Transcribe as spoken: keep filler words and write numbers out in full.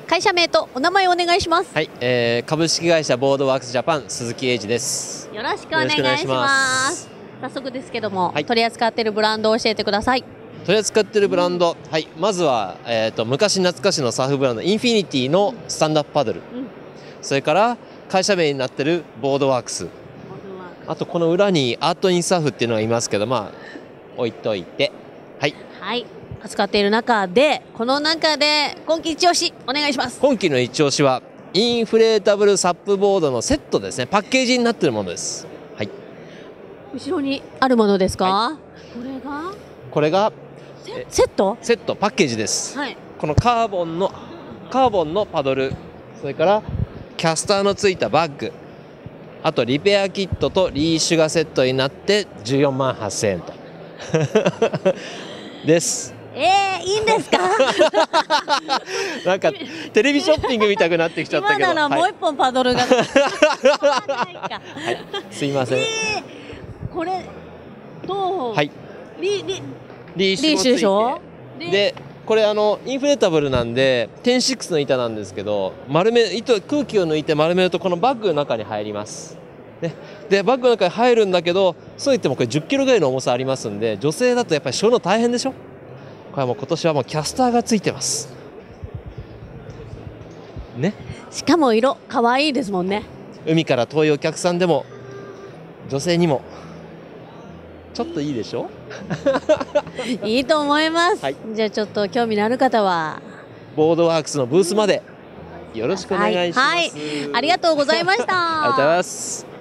会社名とお名前をお願いします。 はい、えー、株式会社ボードワークスジャパン鈴木英二です。 よろしくお願いします。ます早速ですけども、はい、取り扱っているブランドを教えてください。 取り扱っているブランド、うん、はい、まずは、えー、と昔懐かしのサーフブランドインフィニティのスタンドアップパドル、うん、それから会社名になっているボードワークス、あとこの裏にアートインサーフっていうのがいますけど、まあ置いといて、はい、 はい、扱っている中でこの中で今季一押しお願いします。 今季の一押しはインフレータブルサップボードのセットですね。パッケージになっているものです。はい、 後ろにあるものですか、はい、これがこれがセットセットパッケージです、 はい、 このカーボンのカーボンのパドル、それからキャスターのついたバッグ、あとリペアキットとリーシュがセットになってじゅうよんまんはっせんえんとです。 えー、いいんですかなんかテレビショッピング見たくなってきちゃったけど、 今ならもう一本パドルが、はい、 すいません、えー、これと、 はい、 リリリーシュもついて、でしょでこれあのインフレータブルなんでテンシックスの板なんですけど、丸め糸空気を抜いて丸めるとこのバッグの中に入ります、ね、でバッグの中に入るんだけど、そういってもこれじゅっキロぐらいの重さありますんで、女性だとやっぱり背負うの大変でしょ。これはもう今年はもうキャスターがついてますね。 しかも色可愛いですもんね。 海から遠いお客さんでも女性にもちょっといいでしょいいと思います、はい、じゃあちょっと興味のある方はボードワークスのブースまでよろしくお願いします、 はいはい、ありがとうございましたありがとうございます。